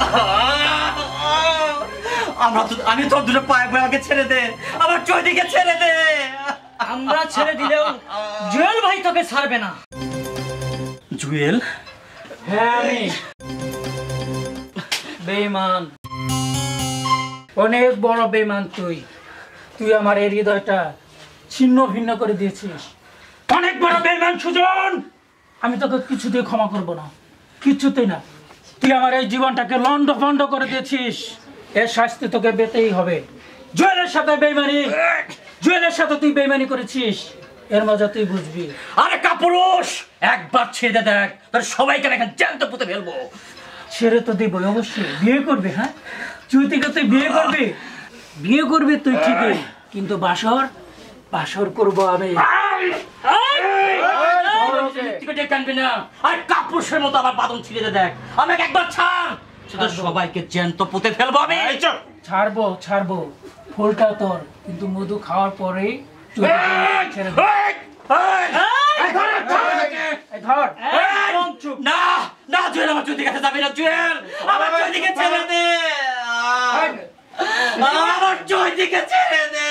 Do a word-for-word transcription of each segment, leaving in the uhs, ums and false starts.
আমরা তো আমি তোর দুটো পায়ে পড়ে আমাকে ছেড়ে দে, আমার চৈতিকে ছেড়ে দে। আমরা ছেড়ে দিলেও জুয়েল ভাই তোকে ছাড়বে না। জুয়েল? হ্যাঁ আমি বেঈমান, অনেক বড় বেঈমান তুই। তুই আমার এই হৃদয়টা ছিন্ন ভিন্ন করে দিয়েছিস। অনেক বড় বেঈমান সুজন। আমি তোকে কিছুতেই ক্ষমা করব না, কিছুতেই না। তুই আমার এই জীবনটাকে লন্ড ভন্ড করে দিয়েছিস, এর শাস্তি তোকে পেতেই হবে। জুয়েলের সাথে বেঈমানি, জুয়েলের সাথে তুই বেঈমানি করেছিস, এর মজা তুই বুঝবি। আরে কাপুরুষ, একবার ছেড়ে দে, দেখ তোর সবাইকে এখন জ্যান্ত পুঁতে ফেলবো। ছেড়ে তো দিবই অবশ্যই। বিয়ে করবি? হ্যাঁ, চুইতিকে তুই বিয়ে করবি? বিয়ে করবি তুই ঠিকই, কিন্তু বাসর বাসর করবো আমি। আর কাপুরুষের মতো আমার বাদন ছিঁড়ে দে, দেখ আমাকে একবার ছাড়, সেটা সবাইকে জ্যান্ত পুঁতে ফেলবো আমি। ছাড়বো ছাড়বো, ফুলটা তোর, কিন্তু মধু খাওয়ার পরেই ছেড়ে দে। না না জুয়েল, আমার চুইতির কাছে যাবি না জুয়েল, আমার চুইতিকে ছেড়ে দে, আমার চুইতিকে ছেড়ে দে।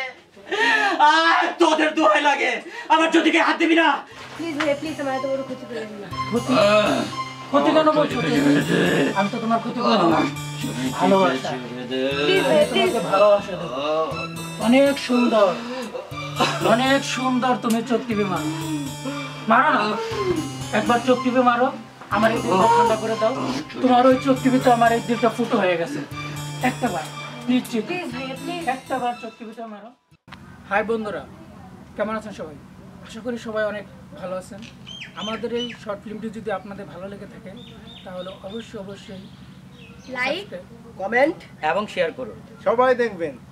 তোদের দোহাই লাগে, আমার চুইতিকে হাত দিবি না। প্লিজ ভাই প্লিজ, আমার এত বড় ক্ষতি করেন না। ক্ষতি? ক্ষতি কেন বলছো? আমি তো তোমার ক্ষতি করবো না, ভালোবাসা। প্লিজ ভাই প্লিজ। ভালোবাসা দেবো। অনেক সুন্দর, অনেক সুন্দর। তুমি চোখ টিপে মারো, মারো না, একবার চোখ টিপে মারো, আমার এই দিলটা ঠান্ডা করে দাও। তোমার ওই চোখ টিপে তো আমার এই দিলটা ফুটো হয়ে গেছে। একটা বার প্লিজ, প্লিজ ভাই প্লিজ, একটা বার চোখ টিপে মারো। হাই বন্ধুরা, কেমন আছেন সবাই? আশা করি সবাই অনেক ভালো আছেন। আমাদের এই শর্ট ফিল্মটি যদি আপনাদের ভালো লেগে থাকে তাহলে অবশ্যই অবশ্যই লাইক, কমেন্ট এবং শেয়ার করুন। সবাই দেখবেন।